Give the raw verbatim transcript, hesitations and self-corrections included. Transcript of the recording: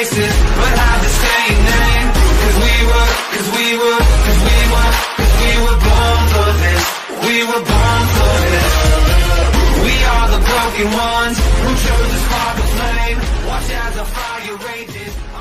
faces, but have the same name. Cause we were, cause we were, cause we were, cause we were born for this. We were born for this. We are the broken ones who chose to spark the flame. Watch as the fire rages.